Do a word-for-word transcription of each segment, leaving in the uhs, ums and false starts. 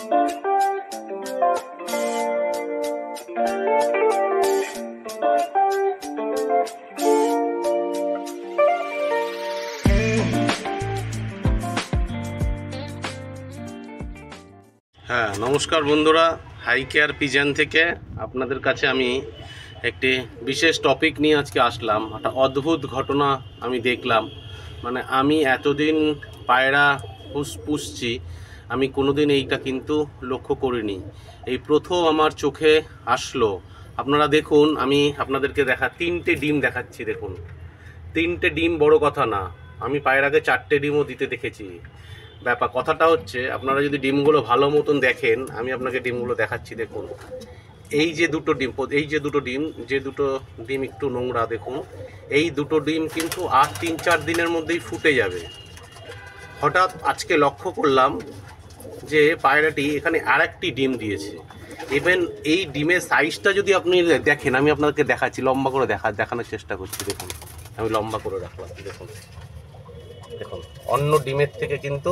হ্যাঁ, নমস্কার বন্ধুরা, হাই কেয়ার পিজন থেকে আপনাদের কাছে আমি একটি বিশেষ টপিক নিয়ে আজকে আসলাম। একটা অদ্ভুত ঘটনা আমি দেখলাম। মানে আমি এতদিন পায়রা পুষ পুষছি, আমি কোনোদিন এইটা কিন্তু লক্ষ্য করিনি। এই প্রথম আমার চোখে আসলো। আপনারা দেখুন, আমি আপনাদেরকে দেখা তিনটে ডিম দেখাচ্ছি। দেখুন, তিনটে ডিম বড় কথা না, আমি পায়রাকে চারটে ডিমও দিতে দেখেছি। ব্যাপার কথাটা হচ্ছে, আপনারা যদি ডিমগুলো ভালো মতন দেখেন, আমি আপনাকে ডিমগুলো দেখাচ্ছি। দেখুন, এই যে দুটো ডিম, এই যে দুটো ডিম যে দুটো ডিম একটু নোংরা, দেখুন এই দুটো ডিম কিন্তু আর তিন চার দিনের মধ্যেই ফুটে যাবে। হঠাৎ আজকে লক্ষ্য করলাম যে পায়রাটি এখানে আরেকটি ডিম দিয়েছে। ইভেন এই ডিমের সাইজটা যদি আপনি দেখেন, আমি আপনাকে দেখাচ্ছি, লম্বা করে দেখা দেখানোর চেষ্টা করছি। দেখুন, আমি লম্বা করে রাখলাম। দেখুন দেখুন অন্য ডিমের থেকে কিন্তু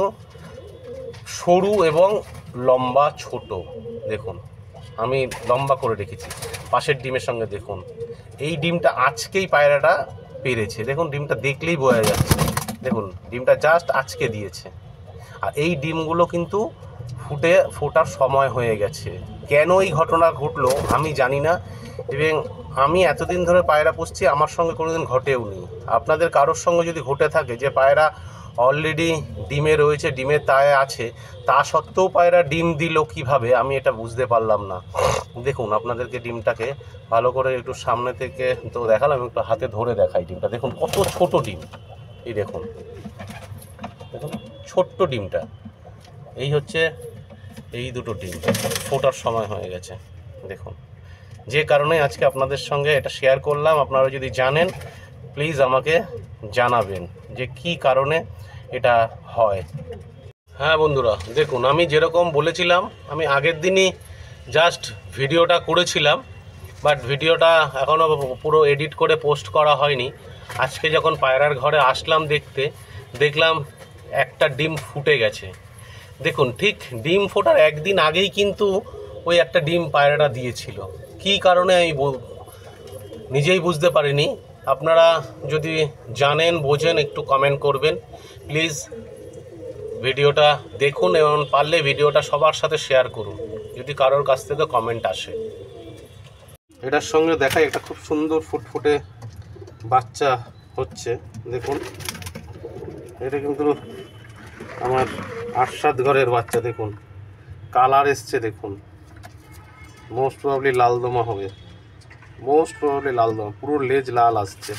সরু এবং লম্বা ছোট। দেখুন, আমি লম্বা করে রেখেছি। পাশের ডিমের সঙ্গে দেখুন, এই ডিমটা আজকেই পায়রাটা পেরেছে। দেখুন, ডিমটা দেখলেই বোঝা যাচ্ছে। দেখুন, ডিমটা জাস্ট আজকে দিয়েছে। আর এই ডিমগুলো কিন্তু ফুটে ফোটার সময় হয়ে গেছে। কেন এই ঘটনা ঘটলো আমি জানি না, এবং আমি এতদিন ধরে পায়রা পুষছি, আমার সঙ্গে কোনোদিন ঘটেও নি। আপনাদের কারোর সঙ্গে যদি ঘটে থাকে যে পায়রা অলরেডি ডিমে রয়েছে, ডিমের তায়ে আছে, তা সত্ত্বেও পায়রা ডিম দিল কিভাবে, আমি এটা বুঝতে পারলাম না। দেখুন, আপনাদেরকে ডিমটাকে ভালো করে একটু সামনে থেকে তো দেখালাম, একটু হাতে ধরে দেখাই ডিমটা। দেখুন কত ছোট ডিম। এই দেখুন দেখুন ছোট্ট ডিমটা। এই হচ্ছে এই দুটো ডিম ফোটার সময় হয়ে গেছে। দেখুন, যে কারণে আজকে আপনাদের সঙ্গে এটা শেয়ার করলাম। আপনারা যদি জানেন প্লিজ আমাকে জানাবেন যে কি কারণে এটা হয়। হ্যাঁ বন্ধুরা, দেখুন আমি যেরকম বলেছিলাম, আমি আগের দিনই জাস্ট ভিডিওটা করেছিলাম, বাট ভিডিওটা এখনও পুরো এডিট করে পোস্ট করা হয়নি। আজকে যখন পায়রার ঘরে আসলাম দেখতে, দেখলাম একটা ডিম ফুটে গেছে। দেখুন, ঠিক ডিম ফোটার একদিন আগেই কিন্তু ওই একটা ডিম পায়রাটা দিয়েছিল। কি কারণে আমি নিজেই বুঝতে পারিনি। আপনারা যদি জানেন বোঝেন একটু কমেন্ট করবেন প্লিজ। ভিডিওটা দেখুন এবং পারলে ভিডিওটা সবার সাথে শেয়ার করুন যদি কারোর কাছ থেকে কমেন্ট আসে। এটার সঙ্গে দেখাই, একটা খুব সুন্দর ফুটফুটে বাচ্চা হচ্ছে। দেখুন, এটা কিন্তু আমার আরশাদ ঘরের বাচ্চা। দেখুন কালার এসছে, দেখুন মোস্ট প্রবাবলি লালদমা হবে, মোস্ট প্রবাবলি লালদমা, পুরো লেজ লাল আসছে।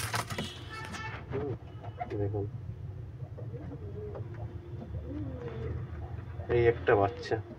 দেখুন এই একটা বাচ্চা।